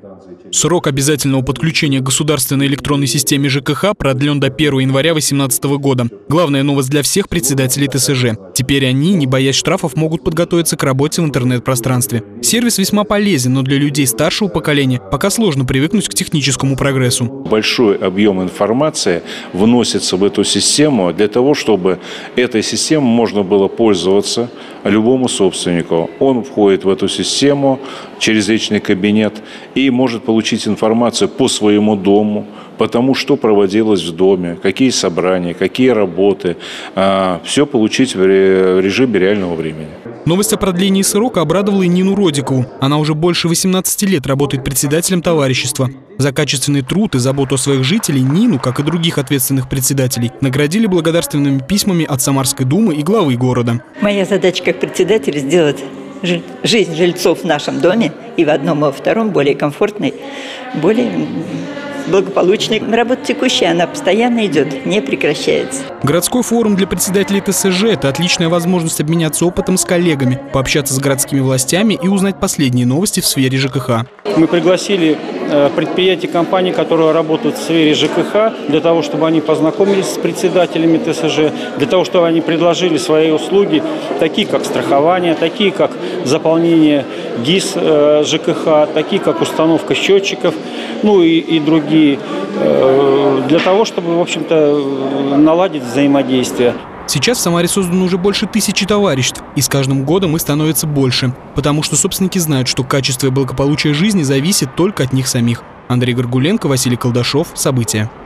Срок обязательного подключения к государственной электронной системе ЖКХ продлен до 1 января 2018 года. Главная новость для всех председателей ТСЖ. Теперь они, не боясь штрафов, могут подготовиться к работе в интернет-пространстве. Сервис весьма полезен, но для людей старшего поколения пока сложно привыкнуть к техническому прогрессу. Большой объем информации вносится в эту систему для того, чтобы этой системой можно было пользоваться любому собственнику. Он входит в эту систему через личный кабинет и может получить информацию по своему дому, по тому, что проводилось в доме, какие собрания, какие работы. Все получить в режиме реального времени. Новость о продлении срока обрадовала и Нину Родикову. Она уже больше 18 лет работает председателем товарищества. За качественный труд и заботу о своих жителей Нину, как и других ответственных председателей, наградили благодарственными письмами от Самарской думы и главы города. Моя задача как председателя сделать жизнь жильцов в нашем доме и в одном, и во втором более комфортной, более благополучной. Работа текущая, она постоянно идет, не прекращается. Городской форум для председателей ТСЖ – это отличная возможность обменяться опытом с коллегами, пообщаться с городскими властями и узнать последние новости в сфере ЖКХ. Мы пригласили предприятия, компании, которые работают в сфере ЖКХ, для того, чтобы они познакомились с председателями ТСЖ, для того, чтобы они предложили свои услуги, такие как страхование, такие как заполнение ГИС ЖКХ, такие как установка счетчиков, ну и другие, для того, чтобы, в общем-то, наладить взаимодействие. Сейчас в Самаре создано уже больше 1000 товариществ, и с каждым годом их становится больше, потому что собственники знают, что качество и благополучие жизни зависит только от них самих. Андрей Горгуленко, Василий Колдашов. События.